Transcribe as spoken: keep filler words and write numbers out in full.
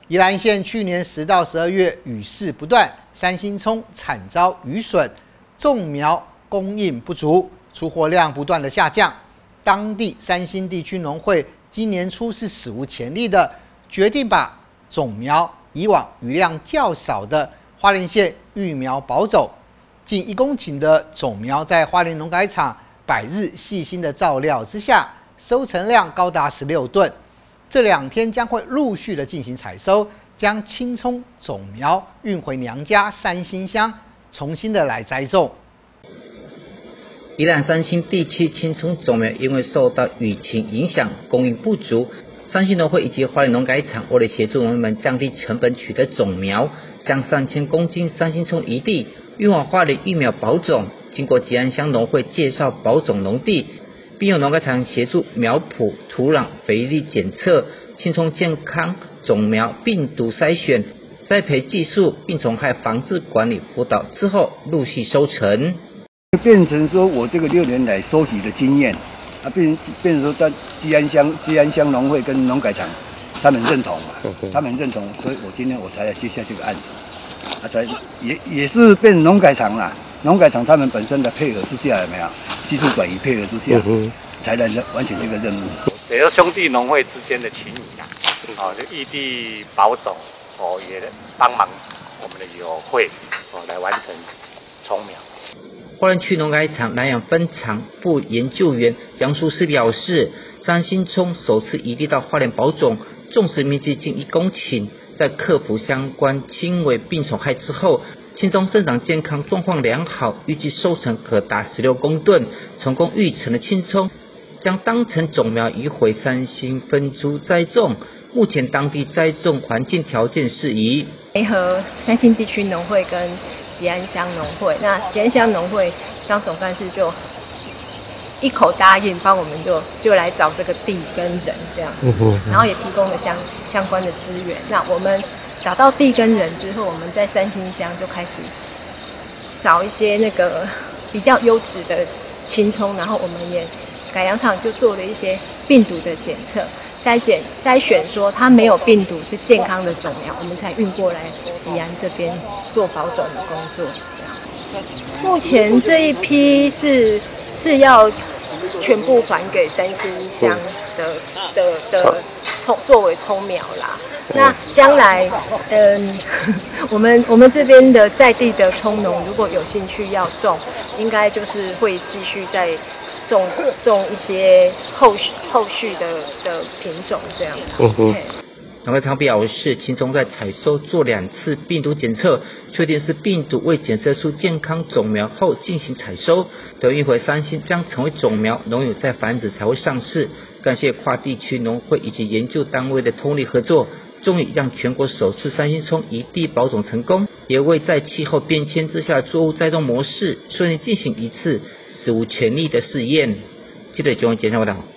宜兰县去年十到十二月雨势不断，三星葱惨遭雨损，种苗供应不足，出货量不断的下降。当地三星地区农会今年初是史无前例的决定把种苗移往雨量较少的花莲县育苗保种，近一公顷的种苗在花莲农改场百日细心的照料之下，收成量高达十六吨。这两天将会陆续的进行采收，将青葱种苗运回娘家三星乡，重新的来栽种。 宜兰三星地区青葱种苗因为受到雨情影响，供应不足。三星农会以及花莲农改场为了协助农民们降低成本取得种苗，将三千公斤三星葱移地运往花莲育苗保种。经过吉安乡农会介绍保种农地，并由农改场协助苗圃、土壤、肥力检测、青葱健康、种苗病毒筛选、栽培技术、病虫害防治管理辅导之后，陆续收成。 变成说我这个六年来收集的经验，啊，变变成说在基安乡基安乡农会跟农改场，他们认同嘛，他们认同，所以我今天我才来接下这个案子，啊，才也也是变农改场啦，农改场他们本身的配合之下有没有技术转移配合之下，嗯、才能完成这个任务。 也是兄弟农会之间的情谊啦，哦，就异地保种，哦，也帮忙我们的友会，哦，来完成葱苗。 花莲区农改场南洋分场部研究员杨淑诗表示，三星葱首次移地到花莲保种，种植面积近一公顷，在克服相关轻微病虫害之后，青葱生长健康状况良好，预计收成可达十六公吨。成功育成的青葱将当成种苗移回三星分株栽种，目前当地栽种环境条件适宜。 联合三星地区农会跟吉安乡农会，那吉安乡农会张总干事就一口答应，帮我们就就来找这个地跟人这样子，然后也提供了相相关的资源。那我们找到地跟人之后，我们在三星乡就开始找一些那个比较优质的青葱，然后我们也改良场就做了一些病毒的检测。筛检筛选说它没有病毒是健康的种苗，我们才运过来吉安这边做保种的工作。目前这一批是是要全部还给三星乡的的的葱作为葱苗啦。那将来，嗯，我们我们这边的在地的葱农如果有兴趣要种，应该就是会继续在。种种一些后续后续的的品种这样。嗯农改场表示，青葱在采收做两次病毒检测，确定是病毒未检测出健康种苗后进行采收，等运回三星将成为种苗，农友再繁殖才会上市。感谢跨地区农会以及研究单位的通力合作，终于让全国首次三星葱移地保种成功，也为在气候变迁之下的作物栽种模式顺利进行一次史无前例的试验。记者jonny简绍报道。